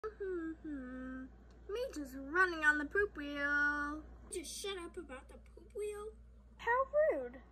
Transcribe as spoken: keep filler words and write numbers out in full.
Mm-hmm. Me just running on the poop wheel. Just shut up about the poop wheel. How rude.